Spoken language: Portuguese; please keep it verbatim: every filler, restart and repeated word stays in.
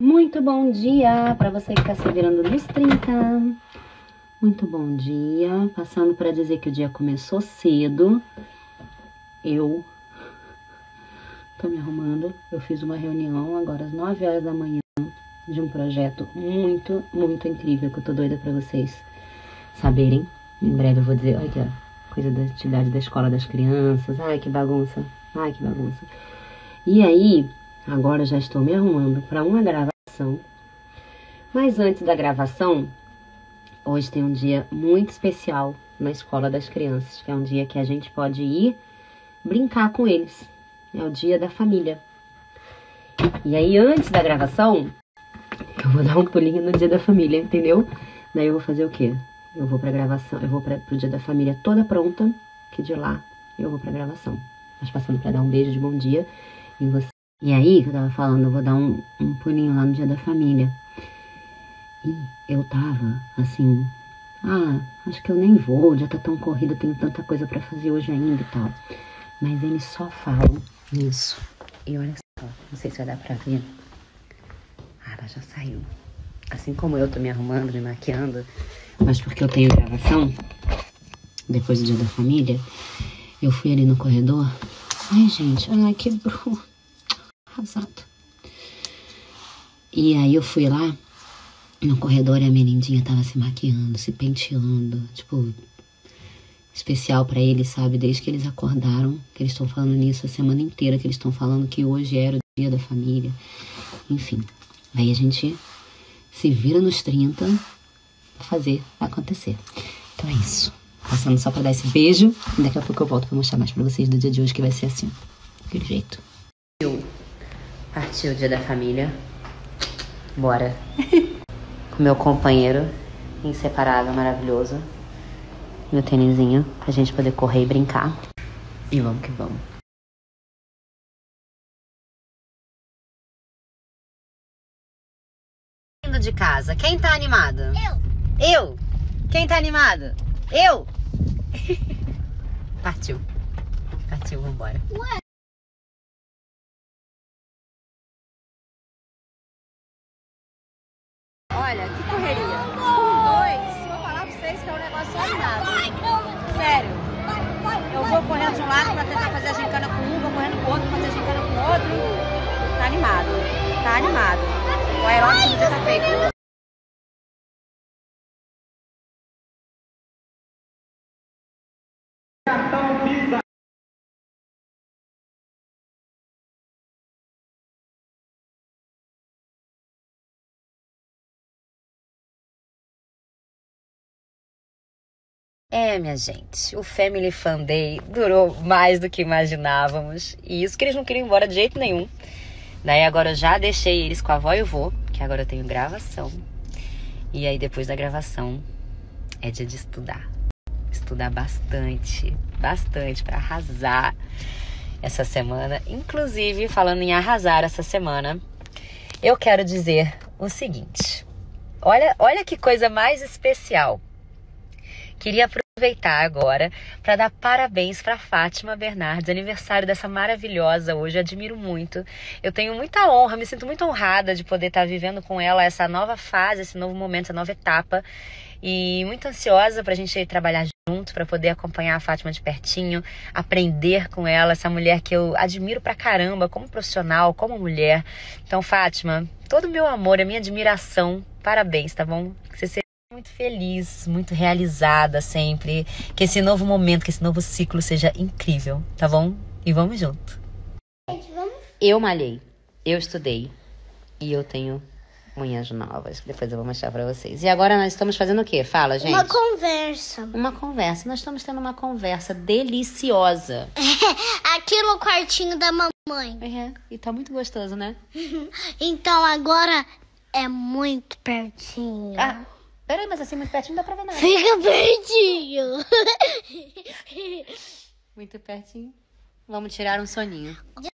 Muito bom dia para você que está se virando nos trinta. Muito bom dia. Passando para dizer que o dia começou cedo. Eu tô me arrumando. Eu fiz uma reunião agora às nove horas da manhã de um projeto muito, muito incrível que eu tô doida para vocês saberem. Em breve eu vou dizer, olha aqui, ó, coisa da atividade da escola das crianças. Ai, que bagunça. Ai, que bagunça. E aí, agora eu já estou me arrumando para uma gravação. Mas antes da gravação, hoje tem um dia muito especial na escola das crianças, que é um dia que a gente pode ir brincar com eles. É o dia da família. E aí, antes da gravação, eu vou dar um pulinho no dia da família, entendeu? Daí eu vou fazer o quê? Eu vou pra gravação, eu vou pra, pro dia da família toda pronta, que de lá eu vou pra gravação. Mas passando pra dar um beijo de bom dia em você. E aí, que eu tava falando, eu vou dar um, um pulinho lá no dia da família. E eu tava, assim, ah, acho que eu nem vou, já tá tão corrida, tenho tanta coisa pra fazer hoje ainda e tal. Mas eles só falam nisso. E olha só, não sei se vai dar pra ver. Ah, ela já saiu. Assim como eu tô me arrumando, me maquiando, mas porque eu tenho gravação, depois do dia da família, eu fui ali no corredor. Ai, gente, ai, quebrou. Arrasado. E aí eu fui lá no corredor e a menindinha tava se maquiando, se penteando, tipo, especial pra eles, sabe? Desde que eles acordaram, que eles estão falando nisso a semana inteira, que eles estão falando que hoje era o dia da família. Enfim, aí a gente se vira nos trinta pra fazer acontecer. Então é isso. Passando só pra dar esse beijo. E daqui a pouco eu volto pra mostrar mais pra vocês do dia de hoje, que vai ser assim, daquele jeito. Eu partiu o dia da família. Bora. Com meu companheiro inseparável, maravilhoso. Meu tênisinho, pra gente poder correr e brincar. E vamos que vamos. Indo de casa, quem tá animado? Eu. Eu? Quem tá animado? Eu. Partiu. Partiu, vambora. Ué. Olha, que correria. Com dois, vou falar pra vocês que é um negócio animado. Sério. Eu vou correndo de um lado pra tentar fazer a gincana com um, vou correndo pro outro pra fazer a gincana com o outro. Tá animado. Tá animado. O aeróbico já tá feito. É, minha gente, o Family Fun Day durou mais do que imaginávamos. E isso que eles não queriam ir embora de jeito nenhum. Daí agora eu já deixei eles com a avó e o vô, que agora eu tenho gravação. E aí depois da gravação é dia de estudar. Estudar bastante, bastante para arrasar essa semana. Inclusive, falando em arrasar essa semana, eu quero dizer o seguinte. Olha, olha que coisa mais especial. Queria aproveitar agora para dar parabéns para Fátima Bernardes, aniversário dessa maravilhosa hoje, eu admiro muito. Eu tenho muita honra, me sinto muito honrada de poder estar vivendo com ela essa nova fase, esse novo momento, essa nova etapa. E muito ansiosa para a gente trabalhar junto, para poder acompanhar a Fátima de pertinho, aprender com ela, essa mulher que eu admiro pra caramba, como profissional, como mulher. Então, Fátima, todo o meu amor, a minha admiração, parabéns, tá bom? Que você seja muito feliz, muito realizada sempre, que esse novo momento, que esse novo ciclo seja incrível, tá bom? E vamos junto. Eu malhei, eu estudei e eu tenho unhas novas, que depois eu vou mostrar pra vocês. E agora nós estamos fazendo o quê? Fala, gente. Uma conversa. Uma conversa. Nós estamos tendo uma conversa deliciosa. Aqui no quartinho da mamãe. É, e tá muito gostoso, né? Então agora é muito pertinho. Ah, peraí, mas assim muito pertinho não dá pra ver nada. Fica pertinho. Muito pertinho. Vamos tirar um soninho.